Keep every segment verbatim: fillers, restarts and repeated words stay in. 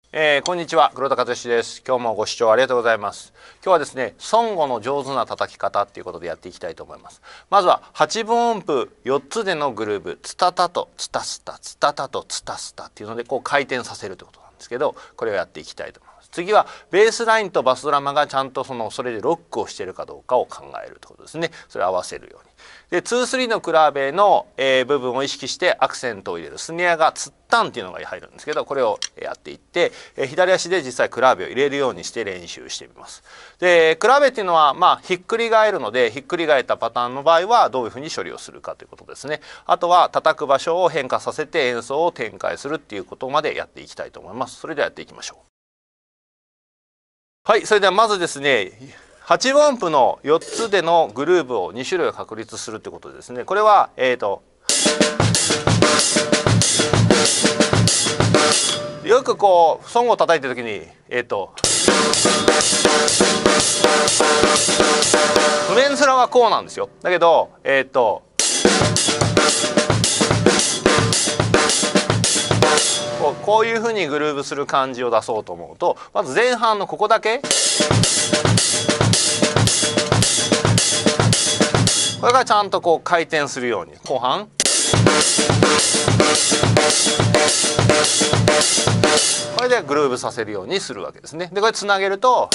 えー、こんにちは、黒田和志です。今日もご視聴ありがとうございます。今日はですね、ソンゴの上手な叩き方っていうことでやっていきたいと思います。まずははちぶん音符よっつでのグルーブ、ツタタとツタスタ、ツタタとツタスタっていうのでこう回転させるということなんですけど、これをやっていきたいと思います。次はベースラインとバスドラムがちゃんとそのそれでロックをしているかどうかを考えるということですね。それを合わせるように。でツースリーのクラーベの、えー、部分を意識してアクセントを入れるスネアがツッタンっていうのが入るんですけど、これをやっていって、えー、左足で実際クラーベを入れるようにして練習してみます。でクラーベっていうのはまあひっくり返るので、ひっくり返ったパターンの場合はどういうふうに処理をするかということですね。あとは叩く場所を変化させて演奏を展開するっていうことまでやっていきたいと思います。それではやっていきましょう。はい、それではまずですね、はちぶん音符のよっつでのグルーブをにしゅるい確立するということですね。これはえっとよくこうソングを叩いてる時にえっと譜面面はこうなんですよ。だけどえっとこう、こういうふうにグルーブする感じを出そうと思うと、まず前半のここだけこれがちゃんとこう回転するように、後半これでグルーブさせるようにするわけですね。でこれつなげると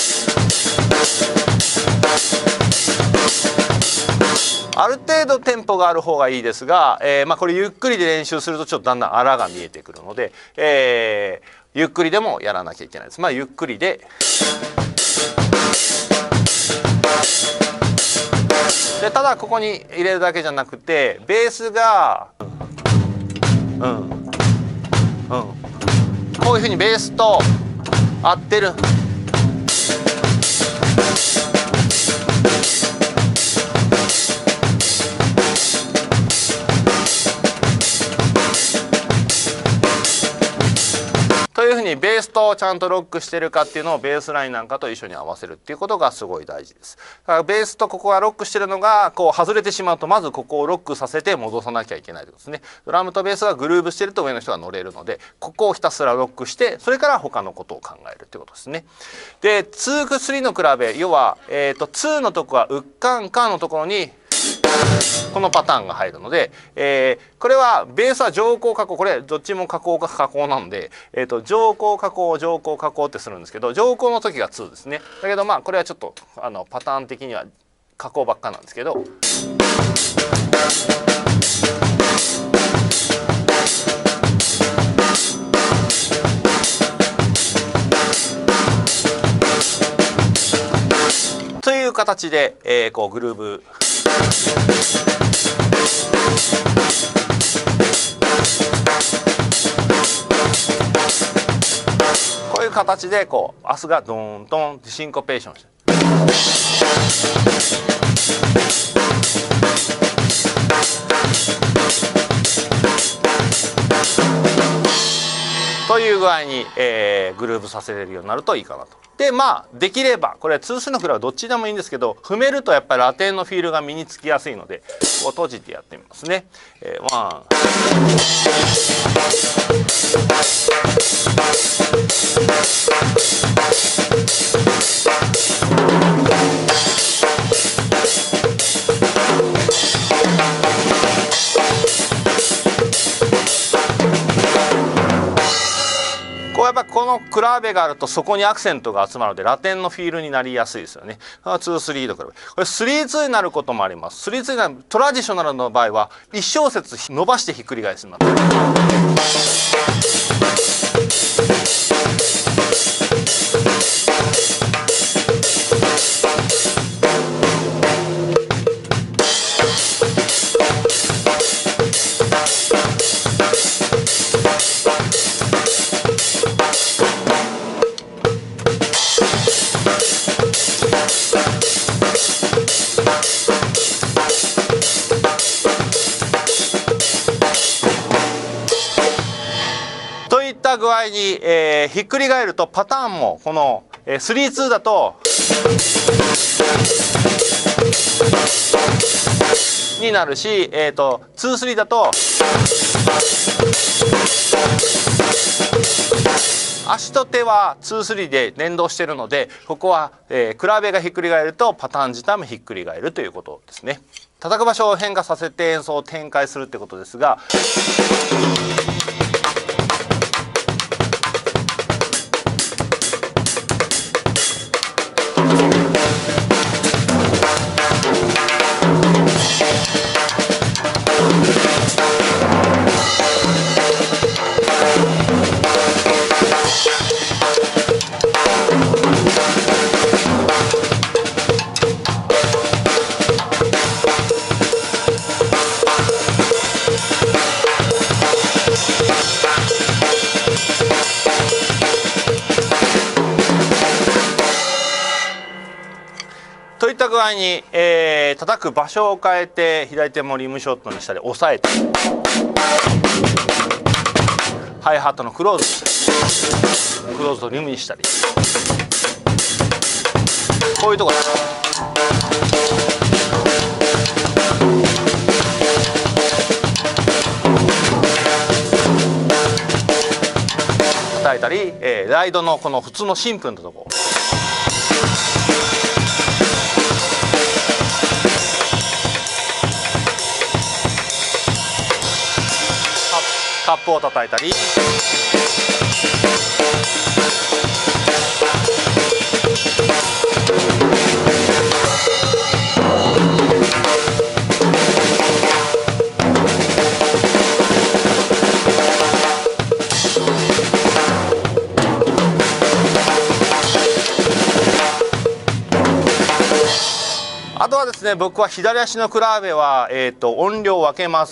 ある程度テンポがある方がいいですが、えー、まあこれゆっくりで練習するとちょっとだんだん粗が見えてくるので、えー、ゆっくりでもやらなきゃいけないです。まあゆっくりででただここに入れるだけじゃなくてベースがうんうん、こういうふうにベースと合ってるというふうにベースとちゃんとロックしてるかっていうのをベースラインなんかと一緒に合わせるっていうことがすごい大事です。だからベースとここがロックしてるのがこう外れてしまうとまずここをロックさせて戻さなきゃいけないということですね。ドラムとベースがグルーブしてると上の人が乗れるので、ここをひたすらロックしてそれから他のことを考えるっていうことですね。でに、さんの比べ要は、えー、とにのとこはウッカンカンのところにこのパターンが入るので、えー、これはベースは上降下降、これどっちも下降か下降なので、えー、と上降下降上降下降ってするんですけど、上降の時がにですね。だけどまあこれはちょっとあのパターン的には下降ばっかなんですけど。という形で、えー、こうグルーブこういう形でこうアスがドーンドーンってシンコペーションしてという具合に、えー、グルーブさせれるようになるといいかなと。でまあできればこれはにスのクラブどっちでもいいんですけど、踏めるとやっぱりラテンのフィールが身につきやすいのでこう閉じてやってみますね。えー、ワンこうやっぱこのクラーベがあるとそこにアクセントが集まるのでラテンのフィールになりやすいですよね。に、さんと比べこれスリーツーになることもあります。スリーツーになるトラディショナルの場合はいち小節伸ばしてひっくり返します。具合に、えー、ひっくり返るとパターンもこの、えー、スリーツーだとになるし、えーと、にスリーだと足と手はツースリーで連動しているので、ここは、えー、クラベがひっくり返るとパターン自体もひっくり返るということですね。叩く場所を変化させて演奏を展開するってことですが、といった具合に、えー、叩く場所を変えて左手もリムショットにしたり押さえてハイハットのクローズクローズとリムにしたり、こういうところです。叩いたり、えー、ライドのこの普通のシンプルなところ、カップを叩いたり、あとはですね、僕は左足のクラーベは、えーと、音量を分けます。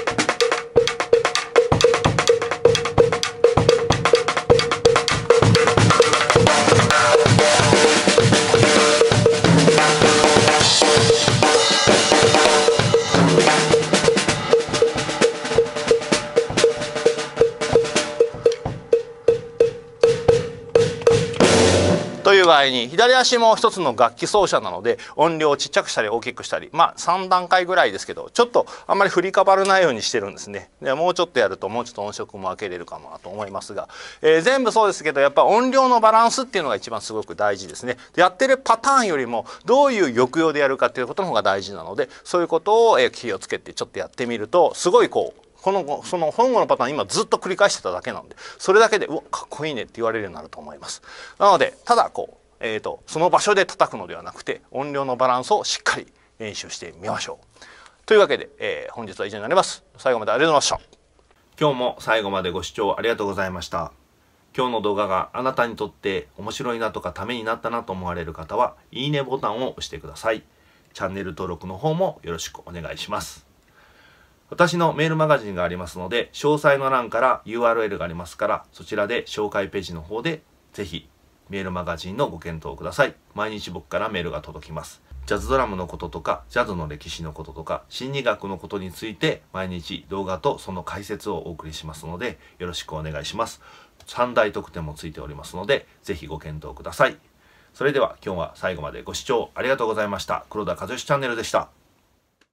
という場合に左足も一つの楽器奏者なので音量をちっちゃくしたり大きくしたり、まあさん段階ぐらいですけど、ちょっとあんまり振りかばらないようにしてるんですね。でもうちょっとやるともうちょっと音色も分けれるかもなと思いますが、えー、全部そうですけどやっぱ音量のバランスっていうのが一番すごく大事ですね。でやってるパターンよりもどういう抑揚でやるかっていうことの方が大事なので、そういうことをえ気をつけてちょっとやってみるとすごいこうこのその本語のパターン今ずっと繰り返してただけなので、それだけでうわかっこいいねって言われるようになると思います。なのでただこうえーとその場所で叩くのではなくて音量のバランスをしっかり練習してみましょう。というわけで、えー、本日は以上になります。最後までありがとうございました。今日も最後までご視聴ありがとうございました。今日の動画があなたにとって面白いなとかためになったなと思われる方はいいねボタンを押してください。チャンネル登録の方もよろしくお願いします。私のメールマガジンがありますので詳細の欄から ユーアールエル がありますから、そちらで紹介ページの方でぜひメールマガジンのご検討ください。毎日僕からメールが届きます。ジャズドラムのこととか、ジャズの歴史のこととか、心理学のことについて毎日動画とその解説をお送りしますので、よろしくお願いします。さん大特典もついておりますので、ぜひご検討ください。それでは今日は最後までご視聴ありがとうございました。黒田和義チャンネルでした。